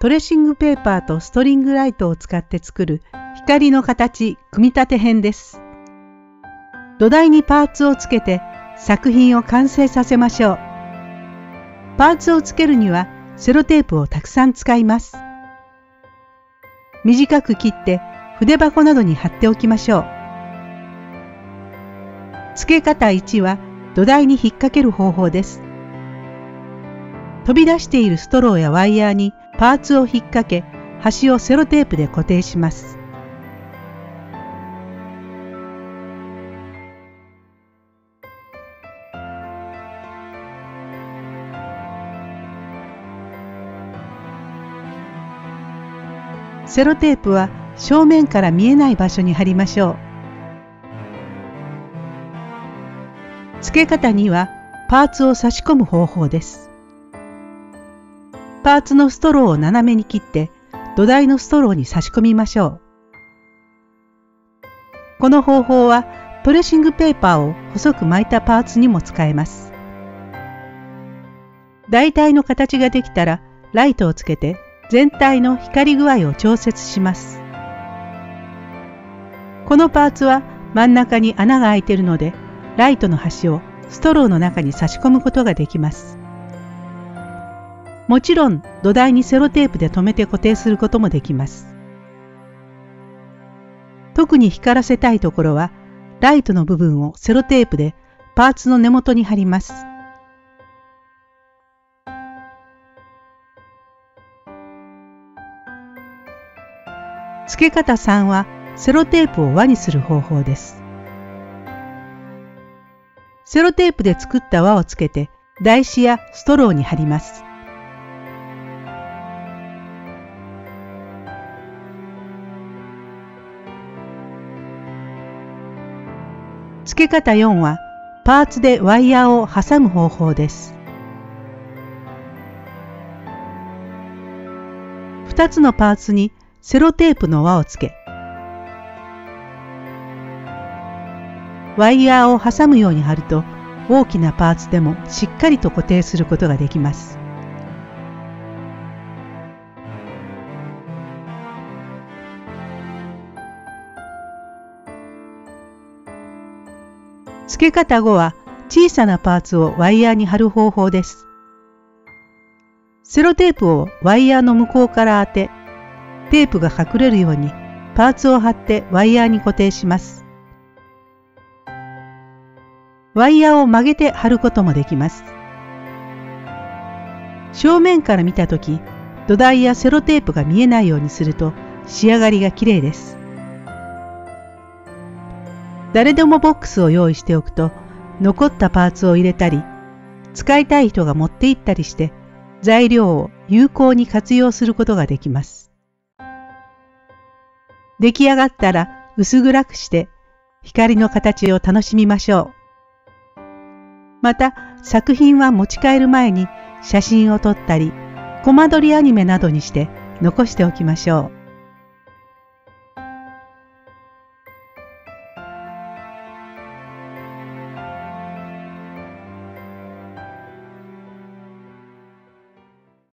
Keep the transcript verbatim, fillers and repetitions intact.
トレーシングペーパーとストリングライトを使って作る光の形組み立て編です。土台にパーツをつけて作品を完成させましょう。パーツをつけるにはセロテープをたくさん使います。短く切って筆箱などに貼っておきましょう。付け方いちは土台に引っ掛ける方法です。飛び出しているストローやワイヤーにパーツを引っ掛け、端をセロテープで固定します。セロテープは正面から見えない場所に貼りましょう。付け方にはパーツを差し込む方法です。パーツのストローを斜めに切って土台のストローに差し込みましょう。この方法はトレーシングペーパーを細く巻いたパーツにも使えます。大体の形ができたらライトをつけて全体の光り具合を調節します。このパーツは真ん中に穴が開いているので、ライトの端をストローの中に差し込むことができます。もちろん土台にセロテープで留めて固定することもできます。特に光らせたいところは、ライトの部分をセロテープでパーツの根元に貼ります。付け方さんはセロテープを輪にする方法です。セロテープで作った輪をつけて台紙やストローに貼ります。付け方よんはパーツでワイヤーを挟む方法です。ふたつのパーツにセロテープの輪をつけ、ワイヤーを挟むように貼ると大きなパーツでもしっかりと固定することができます。付け方ごは小さなパーツをワイヤーに貼る方法です。セロテープをワイヤーの向こうから当て、テープが隠れるようにパーツを貼ってワイヤーに固定します。ワイヤーを曲げて貼ることもできます。正面から見たとき、土台やセロテープが見えないようにすると仕上がりがきれいです。誰でもボックスを用意しておくと、残ったパーツを入れたり、使いたい人が持って行ったりして、材料を有効に活用することができます。出来上がったら薄暗くして光の形を楽しみましょう。また作品は持ち帰る前に写真を撮ったり、コマ撮りアニメなどにして残しておきましょう。